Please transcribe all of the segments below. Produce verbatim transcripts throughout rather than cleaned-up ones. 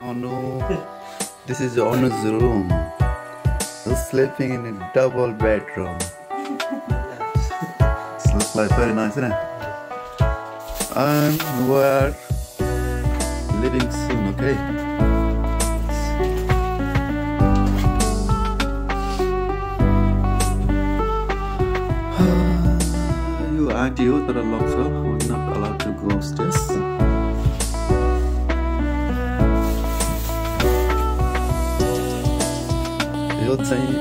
Oh no, this is Anu's room. He's sleeping in a double bedroom. This looks like very nice, isn't it? And we're leaving soon, okay? You auntie, you that are locked up. We're not allowed to go upstairs. यो चाहिँ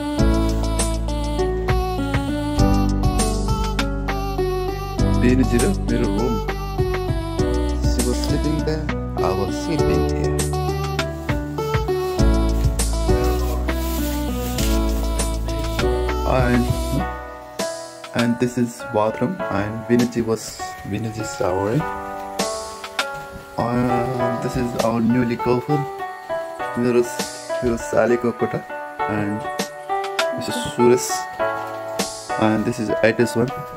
बेनुजी र मेरो room. She was sleeping there, I was sleeping here. And and this is bathroom, and Vinuji was Vinuji showering. And this is our newly couple. मेरो मेरो सालीको कोठा. And this is Suresh, and this is Aitis one. Oh,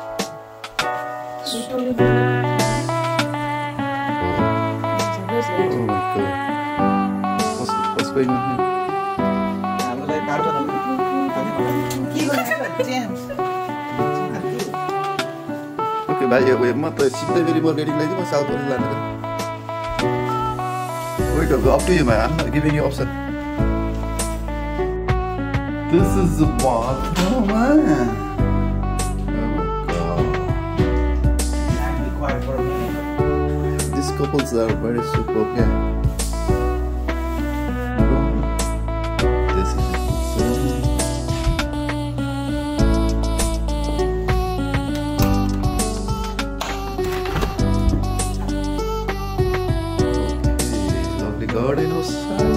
oh my god. What's, what's going on here? Okay, bye. Wait, I'm not very well getting lazy myself. Wait, up to you, man. I'm not giving you option. This is the bathroom, man. Oh my god. These couples are very super, yeah. This is okay, lovely garden outside.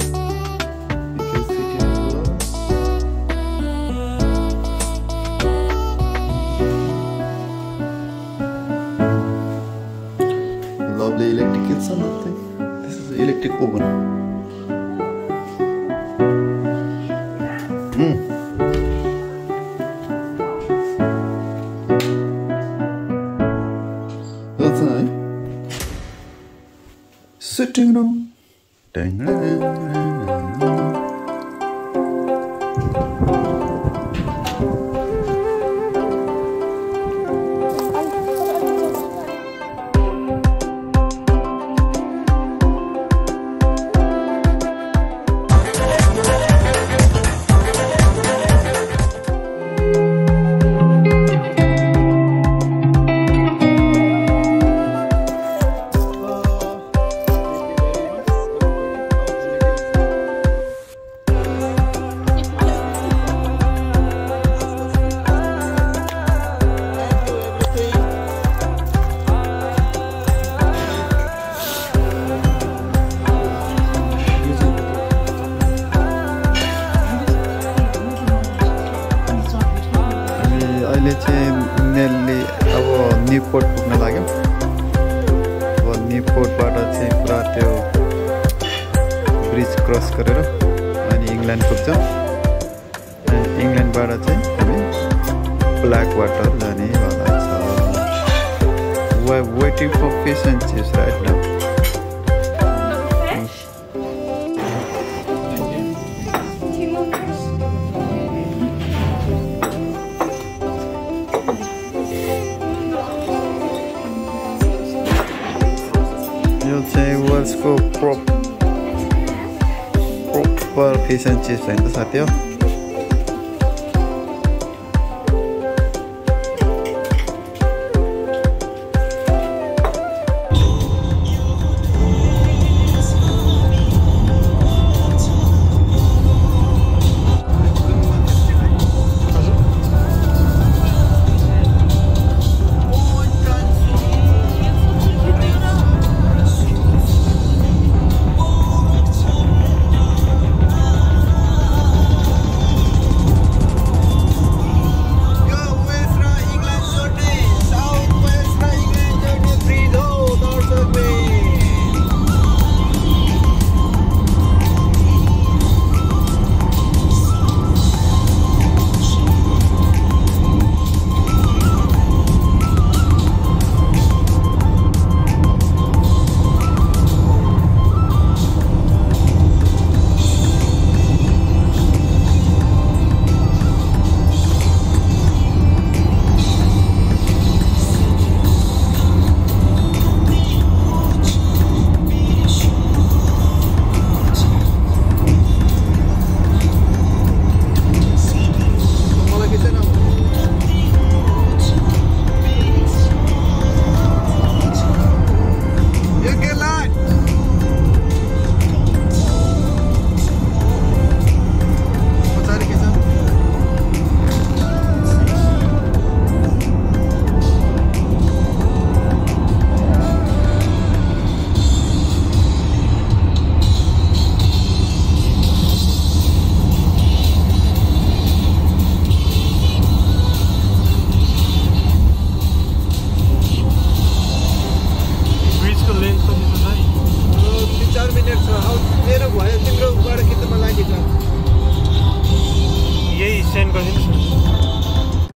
Lovely electric kitchen, I think. This is the electric oven. Mm. That's nice. Sitting room. Dang, dang, dang, dang. अहिले चाहिँ नेलली अब न्युपोर्ट पुग्न लाग्यो. अब न्युपोर्टबाट चाहिँ पुरा त्यो bridge cross गरेर अनि इङ्ल्यान्ड पुग्छौँ. अनि इङ्ल्यान्डबाट चाहिँ हामी ब्ल्याक वाटर जाने वाला छ. We are waiting for fish and chips right now. यो चाहिँ वर्ल्ड्सको prop proper fish and chips होइन त साथी हो.